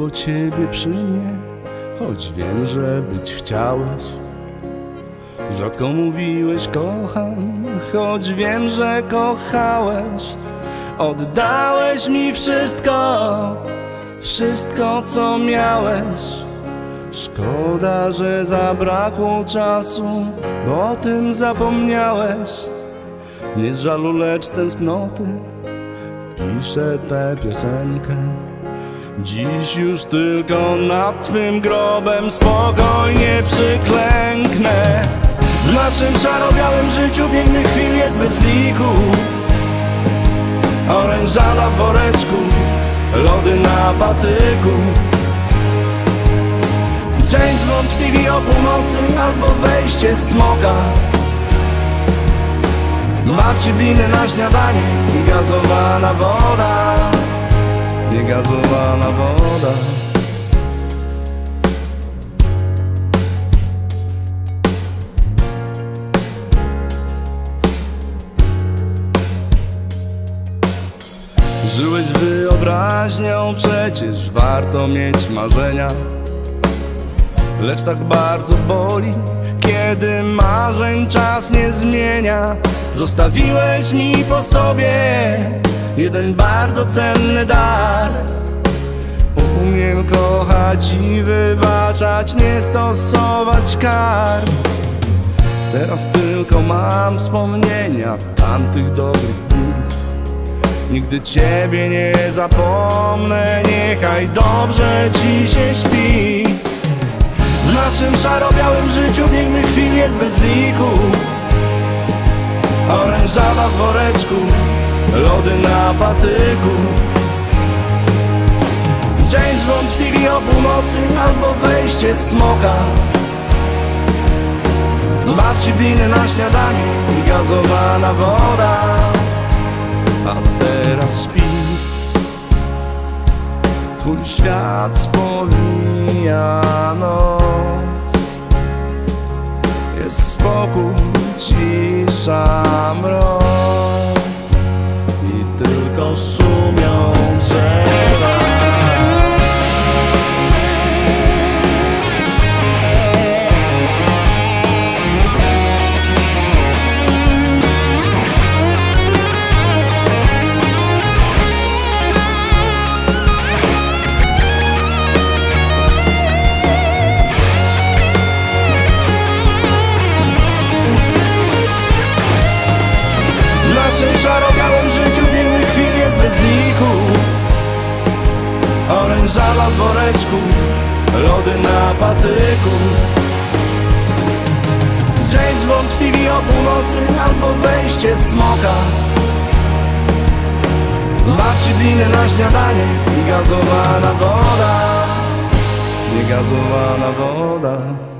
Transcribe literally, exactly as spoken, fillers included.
było ciebie przy mnie, choć wiem, że być chciałeś. Rzadko mówiłeś kocham, choć wiem, że kochałeś. Oddałeś mi wszystko, wszystko co miałeś. Szkoda, że zabrakło czasu, bo o tym zapomniałeś. Nie z żalu, lecz z tęsknoty piszę tę piosenkę. Dziś już tylko nad twym grobem spokojnie przyklęknę. W naszym szaro-białym życiu pięknych chwil jest bez liku. Orężada w woreczku, lody na patyku. James Bond w T V o północy albo wejście smoka. Babci bliny na śniadanie i gazowana woda. Nie gazowana woda. Żyłeś wyobraźnią, przecież warto mieć marzenia. Lecz tak bardzo boli, kiedy marzeń czas nie zmienia. Zostawiłeś mi po sobie jeden bardzo cenny dar. Umiem kochać i wybaczać, nie stosować kar. Teraz tylko mam wspomnienia tamtych dobrych dni. Nigdy ciebie nie zapomnę, niechaj dobrze ci się śpi. W naszym szaro-białym życiu pięknych chwil jest bez liku. Orężada w woreczku, lody na patyku. James Bond w T V o północy albo wejście smoka. Babci bliny na śniadanie i gazowana woda. A teraz śpi. Twój świat spowija noc. Jest spokój, cisza, mrok i tylko szumią drzewa. W naszym szaro-białym życiu pięknych chwil jest bez liku. Orężada w woreczku, lody na patyku. James Bond w T V o północy albo wejście smoka. Babci bliny na śniadanie i gazowana woda. Nie gazowana woda.